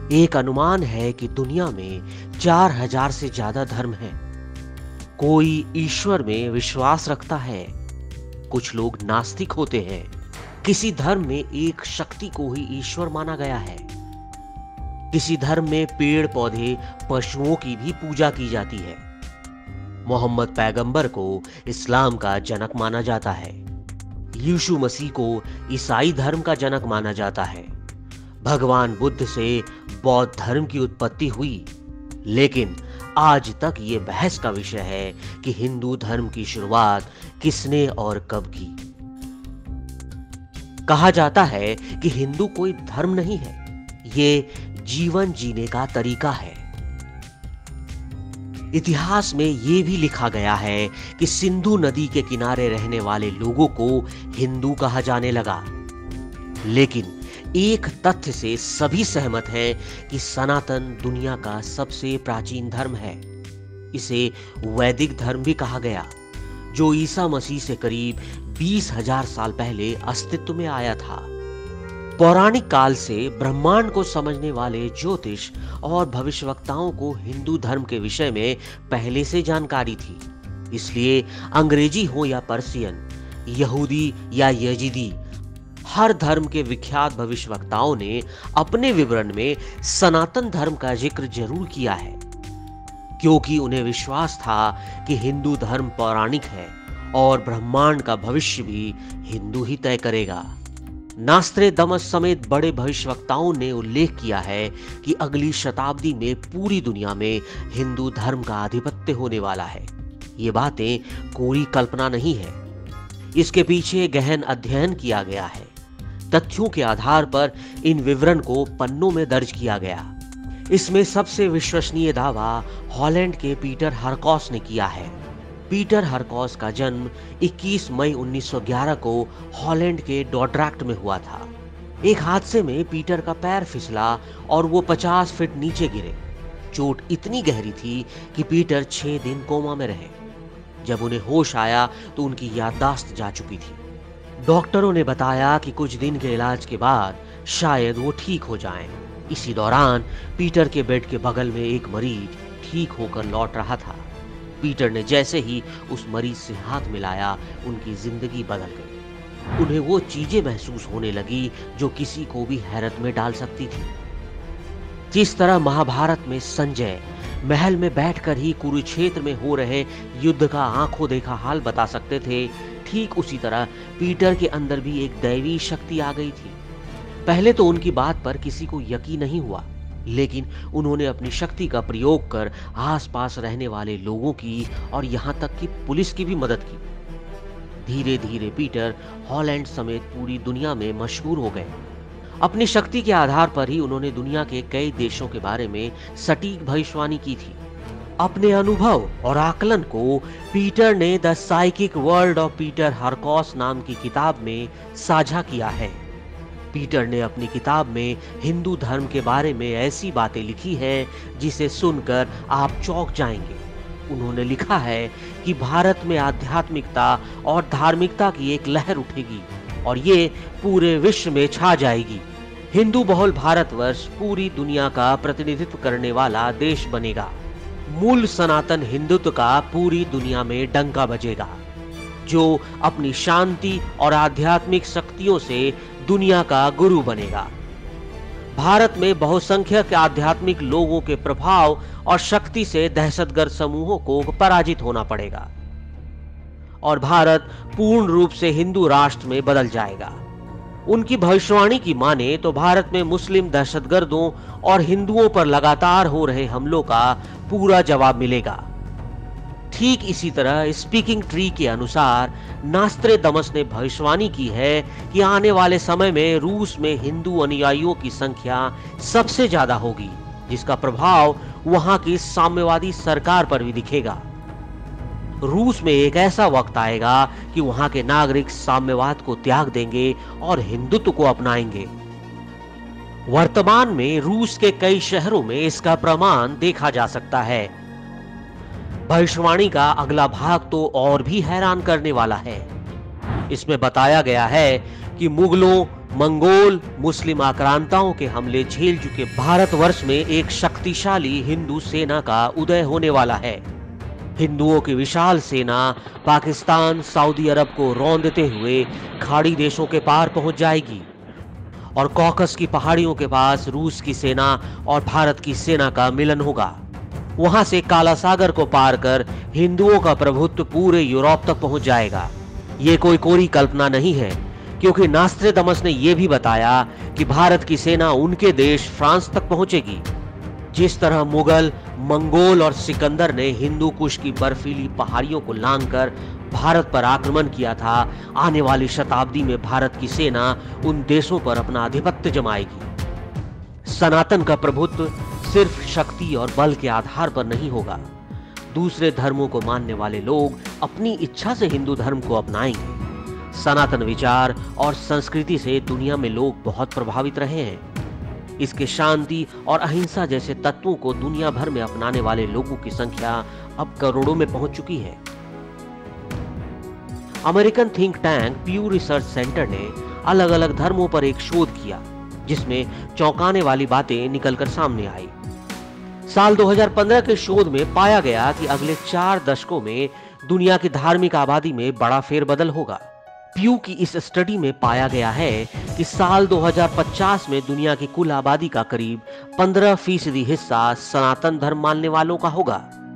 एक अनुमान है कि दुनिया में 4000 से ज्यादा धर्म हैं। कोई ईश्वर में विश्वास रखता है, कुछ लोग नास्तिक होते हैं। किसी धर्म में एक शक्ति को ही ईश्वर माना गया है। किसी धर्म में पेड़ पौधे पशुओं की भी पूजा की जाती है। मोहम्मद पैगंबर को इस्लाम का जनक माना जाता है। यीशु मसीह को ईसाई धर्म का जनक माना जाता है। भगवान बुद्ध से बौद्ध धर्म की उत्पत्ति हुई, लेकिन आज तक ये बहस का विषय है कि हिंदू धर्म की शुरुआत किसने और कब की। कहा जाता है कि हिंदू कोई धर्म नहीं है, ये जीवन जीने का तरीका है। इतिहास में यह भी लिखा गया है कि सिंधु नदी के किनारे रहने वाले लोगों को हिंदू कहा जाने लगा। लेकिन एक तथ्य से सभी सहमत हैं कि सनातन दुनिया का सबसे प्राचीन धर्म है। इसे वैदिक धर्म भी कहा गया, जो ईसा मसीह से करीब 20,000 साल पहले अस्तित्व में आया था। पौराणिक काल से ब्रह्मांड को समझने वाले ज्योतिष और भविष्यवक्ताओं को हिंदू धर्म के विषय में पहले से जानकारी थी। इसलिए अंग्रेजी हो या पर्शियन, यहूदी या यजीदी, हर धर्म के विख्यात भविष्यवक्ताओं ने अपने विवरण में सनातन धर्म का जिक्र जरूर किया है, क्योंकि उन्हें विश्वास था कि हिंदू धर्म पौराणिक है और ब्रह्मांड का भविष्य भी हिंदू ही तय करेगा। नास्त्रेदमस समेत बड़े भविष्यवक्ताओं ने उल्लेख किया है कि अगली शताब्दी में पूरी दुनिया में हिंदू धर्म का आधिपत्य होने वाला है। ये बातें कोरी कल्पना नहीं है, इसके पीछे गहन अध्ययन किया गया है। तथ्यों के आधार पर इन विवरण को पन्नों में दर्ज किया गया। इसमें सबसे विश्वसनीय दावा हॉलैंड के पीटर हरकॉस ने किया है। पीटर हरकॉस का जन्म 21 मई 1911 को हॉलैंड के डॉर्ड्रेक्ट में हुआ था। एक हादसे में पीटर का पैर फिसला और वो 50 फीट नीचे गिरे। चोट इतनी गहरी थी कि पीटर 6 दिन कोमा में रहे। जब उन्हें होश आया तो उनकी याददाश्त जा चुकी थी। डॉक्टरों ने बताया कि कुछ दिन के इलाज के बाद शायद वो ठीक हो जाएं। इसी दौरान पीटर के बेड के बगल में एक मरीज ठीक होकर लौट रहा था। पीटर ने जैसे ही उस मरीज से हाथ मिलाया, उनकी जिंदगी बदल गई। उन्हें वो चीजें महसूस होने लगी जो किसी को भी हैरत में डाल सकती थी। जिस तरह महाभारत में संजय महल में बैठकर ही कुरुक्षेत्र में हो रहे युद्ध का आंखों देखा हाल बता सकते थे, ठीक उसी तरह पीटर के अंदर भी एक दैवी शक्ति आ गई थी। पहले तो उनकी बात पर किसी को यकीन नहीं हुआ, लेकिन उन्होंने अपनी शक्ति का प्रयोग कर आसपास रहने वाले लोगों की और यहां तक कि पुलिस की भी मदद की। धीरे धीरे पीटर हॉलैंड समेत पूरी दुनिया में मशहूर हो गए। अपनी शक्ति के आधार पर ही उन्होंने दुनिया के कई देशों के बारे में सटीक भविष्यवाणी की थी। अपने अनुभव और आकलन को पीटर ने the psychic world of Peter Hurkos नाम की किताब में साझा किया है। पीटर ने अपनी किताब में हिंदू धर्म के बारे में ऐसी बातें लिखी हैं जिसे सुनकर आप चौंक जाएंगे। उन्होंने लिखा है कि भारत में आध्यात्मिकता और धार्मिकता की एक लहर उठेगी और ये पूरे विश्व में छा जाएगी। हिंदू बहुल भारतवर्ष पूरी दुनिया का प्रतिनिधित्व करने वाला देश बनेगा। मूल सनातन हिंदुत्व का पूरी दुनिया में डंका बजेगा, जो अपनी शांति और आध्यात्मिक शक्तियों से दुनिया का गुरु बनेगा। भारत में बहुसंख्यक आध्यात्मिक लोगों के प्रभाव और शक्ति से दहशतगर्द समूहों को पराजित होना पड़ेगा और भारत पूर्ण रूप से हिंदू राष्ट्र में बदल जाएगा। उनकी भविष्यवाणी की माने तो भारत में मुस्लिम दहशतगर्दों और हिंदुओं पर लगातार हो रहे हमलों का पूरा जवाब मिलेगा। ठीक इसी तरह स्पीकिंग ट्री के अनुसार नास्त्रेदमस ने भविष्यवाणी की है कि आने वाले समय में रूस में हिंदू अनुयायियों की संख्या सबसे ज्यादा होगी, जिसका प्रभाव वहां की साम्यवादी सरकार पर भी दिखेगा। रूस में एक ऐसा वक्त आएगा कि वहां के नागरिक साम्यवाद को त्याग देंगे और हिंदुत्व को अपनाएंगे। वर्तमान में रूस के कई शहरों में इसका प्रमाण देखा जा सकता है। भविष्यवाणी का अगला भाग तो और भी हैरान करने वाला है। इसमें बताया गया है कि मुगलों, मंगोल मुस्लिम आक्रांताओं के हमले झेल चुके भारतवर्ष में एक शक्तिशाली हिंदू सेना का उदय होने वाला है। हिंदुओं की विशाल सेना पाकिस्तान, सऊदी अरब को रौंदते हुए खाड़ी देशों के पार पहुंच जाएगी और कॉकस की पहाड़ियों के पास रूस की सेना और भारत की सेना का मिलन होगा। वहां से काला सागर को पार कर हिंदुओं का प्रभुत्व पूरे यूरोप तक पहुंच जाएगा। ये कोई कोरी कल्पना नहीं है, क्योंकि नास्ट्रेडमस ने यह भी बताया कि भारत की सेना उनके देश फ्रांस तक पहुंचेगी। जिस तरह मुगल, मंगोल और सिकंदर ने हिंदू कुश की बर्फीली पहाड़ियों को लांघकर भारत पर आक्रमण किया था, आने वाली शताब्दी में भारत की सेना उन देशों पर अपना आधिपत्य जमाएगी। सनातन का प्रभुत्व सिर्फ शक्ति और बल के आधार पर नहीं होगा। दूसरे धर्मों को मानने वाले लोग अपनी इच्छा से हिंदू धर्म को अपनाएंगे। सनातन विचार और संस्कृति से दुनिया में लोग बहुत प्रभावित रहे हैं। इसके शांति और अहिंसा जैसे तत्वों को दुनिया भर में अपनाने वाले लोगों की संख्या अब करोड़ों में पहुंच चुकी है। American think tank Pew research center ने अलग अलग धर्मों पर एक शोध किया, जिसमें चौंकाने वाली बातें निकलकर सामने आई। साल 2015 के शोध में पाया गया कि अगले 4 दशकों में दुनिया की धार्मिक आबादी में बड़ा फेरबदल होगा। प्यू की इस स्टडी में पाया गया है कि साल 2050 में दुनिया की कुल आबादी का करीब 15% हिस्सा सनातन धर्म मानने वालों का होगा।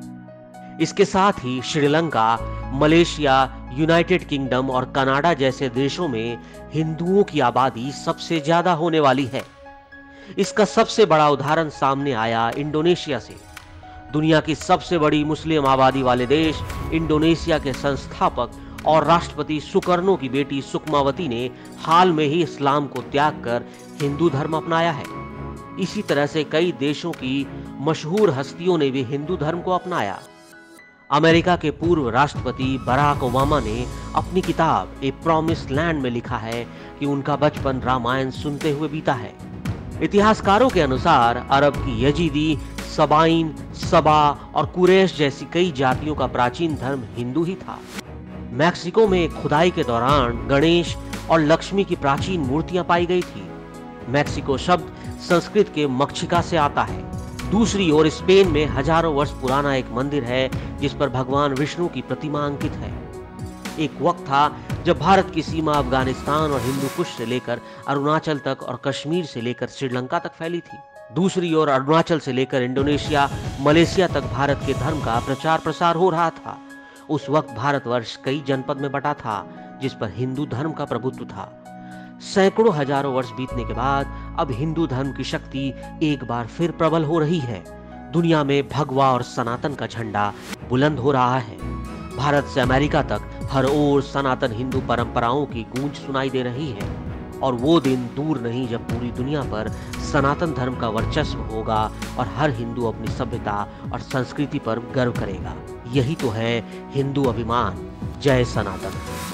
इसके साथ ही श्रीलंका, मलेशिया, यूनाइटेड किंगडम और कनाडा जैसे देशों में हिंदुओं की आबादी सबसे ज्यादा होने वाली है। इसका सबसे बड़ा उदाहरण सामने आया इंडोनेशिया से। दुनिया की सबसे बड़ी मुस्लिम आबादी वाले देश इंडोनेशिया के संस्थापक और राष्ट्रपति सुकर्नो की बेटी सुकमावती ने हाल में ही इस्लाम को त्याग कर हिंदू धर्म अपनाया है। इसी तरह से कई देशों की मशहूर हस्तियों ने भी हिंदू धर्म को अपनाया। अमेरिका के पूर्व राष्ट्रपति बराक ओबामा ने अपनी किताब ए प्रॉमिस्ड लैंड में लिखा है कि उनका बचपन रामायण सुनते हुए बीता है। इतिहासकारों के अनुसार अरब की यजीदी, सबाइन, सबा और कुरैश जैसी कई जातियों का प्राचीन धर्म हिंदू ही था। मैक्सिको में खुदाई के दौरान गणेश और लक्ष्मी की प्राचीन मूर्तियां पाई गई थी। मैक्सिको शब्द संस्कृत के मक्षिका से आता है। दूसरी ओर स्पेन में हजारों वर्ष पुराना एक मंदिर है जिस पर भगवान विष्णु की प्रतिमा अंकित है। एक वक्त था जब भारत की सीमा अफगानिस्तान और हिंदू कुश से लेकर अरुणाचल तक और कश्मीर से लेकर श्रीलंका तक फैली थी। दूसरी ओर अरुणाचल से लेकर इंडोनेशिया, मलेशिया तक भारत के धर्म का प्रचार प्रसार हो रहा था। उस वक्त भारतवर्ष कई जनपद में बटा था जिस पर हिंदू धर्म का प्रभुत्व था। सैकड़ों हजारों वर्ष बीतने के बाद अब हिंदू धर्म की शक्ति एक बार फिर प्रबल हो रही है। दुनिया में भगवा और सनातन का झंडा बुलंद हो रहा है। भारत से अमेरिका तक हर ओर सनातन हिंदू परंपराओं की गूंज सुनाई दे रही है और वो दिन दूर नहीं जब पूरी दुनिया पर सनातन धर्म का वर्चस्व होगा और हर हिंदू अपनी सभ्यता और संस्कृति पर गर्व करेगा। यही तो है हिंदू अभिमान। जय सनातन।